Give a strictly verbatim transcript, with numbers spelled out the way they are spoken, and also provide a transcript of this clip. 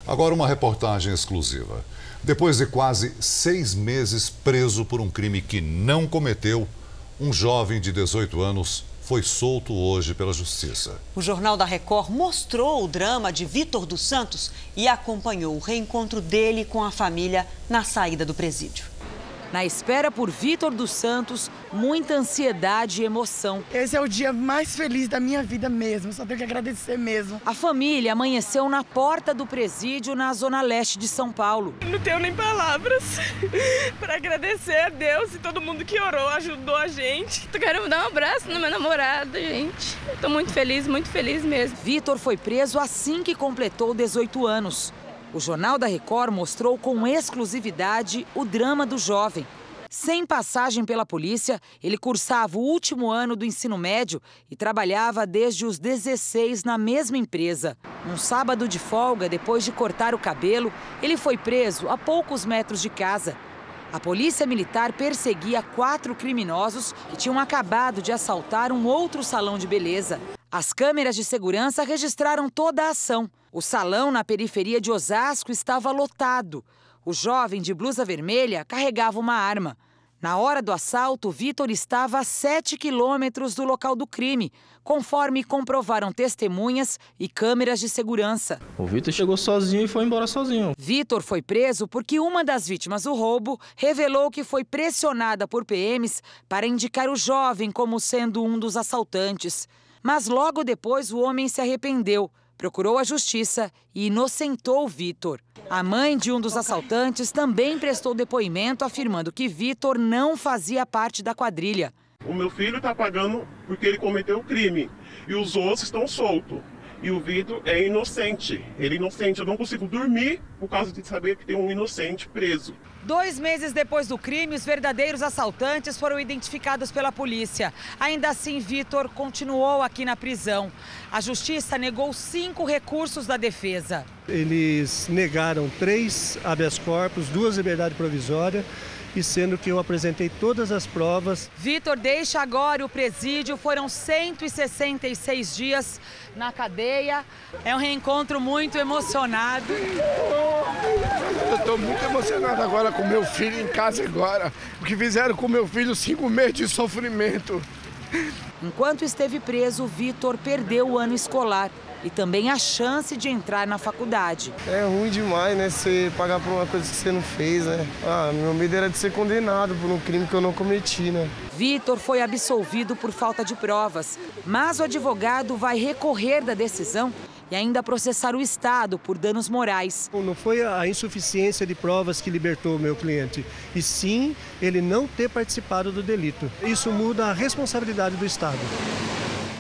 Agora uma reportagem exclusiva. Depois de quase seis meses preso por um crime que não cometeu, um jovem de dezoito anos foi solto hoje pela Justiça. O Jornal da Record mostrou o drama de Vitor dos Santos e acompanhou o reencontro dele com a família na saída do presídio. Na espera por Vitor dos Santos, muita ansiedade e emoção. Esse é o dia mais feliz da minha vida mesmo, só tenho que agradecer mesmo. A família amanheceu na porta do presídio na zona leste de São Paulo. Não tenho nem palavras para agradecer a Deus e todo mundo que orou, ajudou a gente. Eu quero dar um abraço no meu namorado, gente. Estou muito feliz, muito feliz mesmo. Vitor foi preso assim que completou dezoito anos. O Jornal da Record mostrou com exclusividade o drama do jovem. Sem passagem pela polícia, ele cursava o último ano do ensino médio e trabalhava desde os dezesseis na mesma empresa. Num sábado de folga, depois de cortar o cabelo, ele foi preso a poucos metros de casa. A polícia militar perseguia quatro criminosos que tinham acabado de assaltar um outro salão de beleza. As câmeras de segurança registraram toda a ação. O salão na periferia de Osasco estava lotado. O jovem de blusa vermelha carregava uma arma. Na hora do assalto, Vitor estava a sete quilômetros do local do crime, conforme comprovaram testemunhas e câmeras de segurança. O Vitor chegou sozinho e foi embora sozinho. Vitor foi preso porque uma das vítimas do roubo revelou que foi pressionada por P Ms para indicar o jovem como sendo um dos assaltantes. Mas logo depois o homem se arrependeu, procurou a justiça e inocentou Vitor. A mãe de um dos assaltantes também prestou depoimento afirmando que Vitor não fazia parte da quadrilha. O meu filho está pagando porque ele cometeu o crime e os outros estão soltos. E o Vitor é inocente. Ele é inocente. Eu não consigo dormir por causa de saber que tem um inocente preso. Dois meses depois do crime, os verdadeiros assaltantes foram identificados pela polícia. Ainda assim, Vitor continuou aqui na prisão. A justiça negou cinco recursos da defesa. Eles negaram três habeas corpus, duas liberdades provisórias, e sendo que eu apresentei todas as provas. Vitor deixa agora o presídio, foram cento e sessenta e seis dias na cadeia. É um reencontro muito emocionado. Eu estou muito emocionado agora com meu filho em casa agora. O que fizeram com meu filho, cinco meses de sofrimento. Enquanto esteve preso, Vitor perdeu o ano escolar e também a chance de entrar na faculdade. É ruim demais, né? Você pagar por uma coisa que você não fez, né? Ah, meu medo era de ser condenado por um crime que eu não cometi, né? Vitor foi absolvido por falta de provas, mas o advogado vai recorrer da decisão e ainda processar o Estado por danos morais. Não foi a insuficiência de provas que libertou o meu cliente, e sim ele não ter participado do delito. Isso muda a responsabilidade do Estado.